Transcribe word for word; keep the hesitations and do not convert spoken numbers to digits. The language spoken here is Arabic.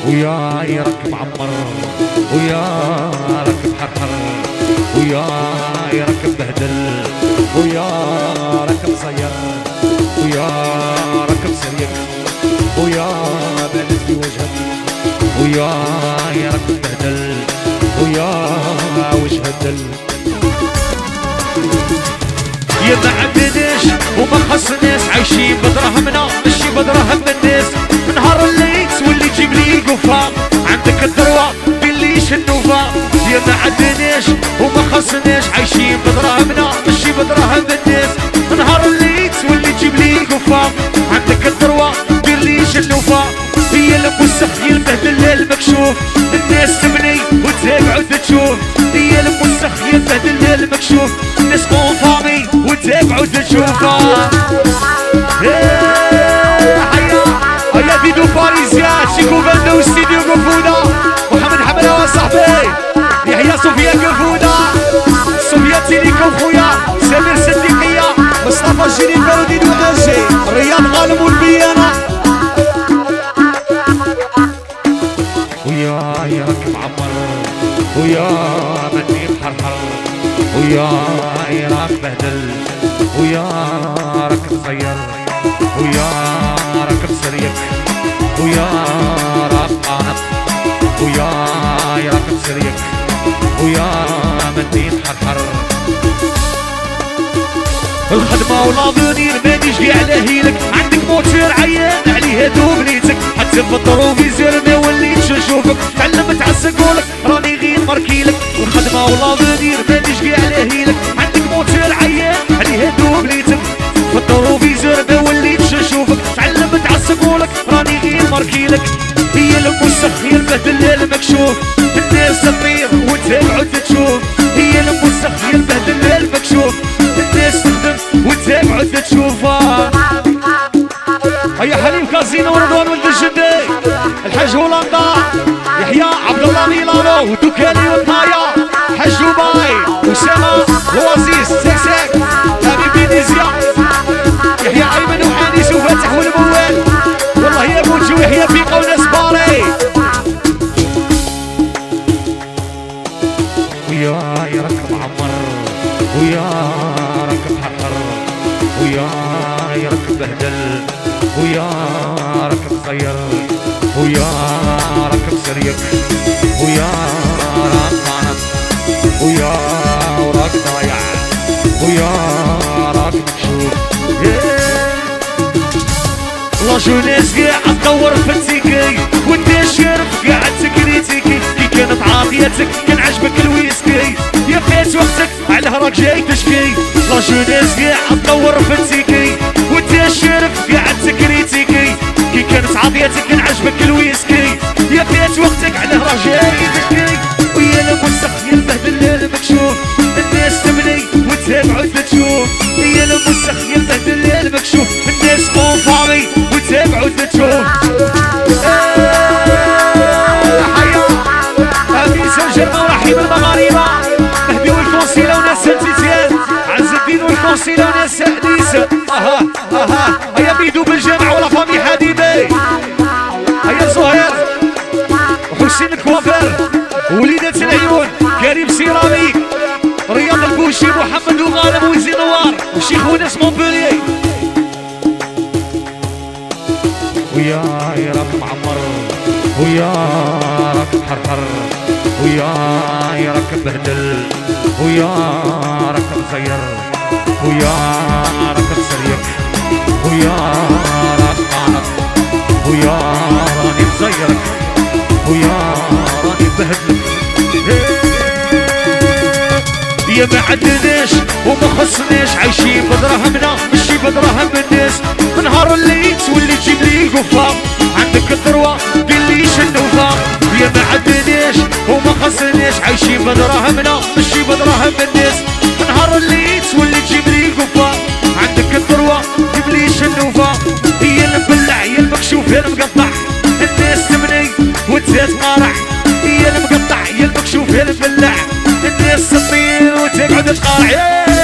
ويا يركب عمر ويا ركب حرحر ويا يركب بهدل ويا ركب صير ويا ركب سريك ويا بلد في وجهك ويا يركب بهدل ويا وجه الدل يا ما عندناش وما خصناش عايشين بدراهمنا ماشي بدراهم الناس نهار اللي تولي تجيب لي قفا عندك الثروة بليش النوفا يا ما عندناش وما خصناش عايشين بدراهمنا ماشي بدراهم الناس نهار اللي تولي تجيب لي قفا عندك الثروة بليش النوفا هي الموسخ ينبهدل المكشوف الناس تبني وتقعد تشوف هي الموسخ ينبهدل المكشوف الناس قوم فامي وتقعد تشوفها هيا هيا فيديو باريزيان شيكو باندا واستديو قفوده محمد حمله وصاحبي يحيى صوفيا قفوده صوفيا تيليكو خويا سمير صديقيه مصطفى جينيفر وديدو انجي رياض غالب والبيانه ويا يركب عمر ويا مدي محرحر ويا راكب بهدل ويا راكب صير ويا راكب سريك ويا راكب قانق ويا راكب سريك ويا مدي محرحر الخدمة والافونير مانيش كاع على هيلك عندك موتور عيان عليه هادو بنيتك حتى في الطروفيزور ما وليتش نشوفك تعلم تعسق ولك راني غير مركيلك الخدمة والافونير مانيش كاع على هيلك عندك موتور عيان عليه هادو بنيتك في الطروفيزور ما وليتش نشوفك تعلم تعسق ولك راني غير مركيلك هي الموسخ ينبهدل المكشوف الناس تطير وتقعد تشوف هي الموسخ ينبهدل المكشوف الناس تخدم وتقعد تشوفها هيا حليم كازينو ورضوان ولد الجدي الحاج هولندا يحيى عبد الله ميلانو ودوكالي والطايا حاج دبي اسامه وعزيز سكسك حبيبي نيزيا يحيى ايمن وحانيس وفاتح والموال والله يا بوجو يحيى في قونا سباري ويا يركب عمر ويا ركب حرحر ويا يركب بهدل ويا ركب صير ويا ركب سريك ويا راك قانق ويا وراك ضايع ويا راك مكشوف لا جونيس قاعد تدور في التيكي وانت شارف قاعد تكريتيكي كي كانت عافيتك كان عجبك الويسكي يا فات وقتك على راك جاي تشكي لا جونيس قاعد تدور في التيكي وانت شارف قاعد تكريتيكي كي كانت عافيتك كان عجبك الويسكي يا فات وقتك على راك جاي تشكي ويا الموسخ ينبهدل المكشوف الناس تبني وتقعد تشوف هي الموسخ ينبهدل المكشوف الناس قوم فامي وتقعد تشوف حيا هذه سجل مرحب المغاربة مهدي والكونسيلة وناس سنتيتيان عز الدين والكونسيلة وناس أنيسة اها اها هيا بيدو بالجامع ولا فامي حديدي هيا زهير وحسين الكوافير وليدة العيون كريم سيراميك رياض البوشي محمد وغالب وزي نوار وشيخ وناس مونبوليي ويا راكب عمر ويا راكب حرحر ويا راكب بهدل ويا راكب صير ويا راكب سريك ويا راكب قانق ويا راني بصيرك ويا راني بهدلك يا ما عندناش وما خصناش عايشين بدراهمنا ماشي بدراهم الناس نهار اللي تولي تجيب لي قفا عندك الثروة بليش النوفا يا ما عندناش وما خصناش عايشين بدراهمنا ماشي بدراهم الناس نهار اللي تولي تجيب لي قفا عندك الثروة بليش النوفا هي المبلع هي المكشوف هي المقطع الناس تبني وتزاد قارع هي المقطع هي المكشوف هي المبلع الناس تطير وتقعد تقارع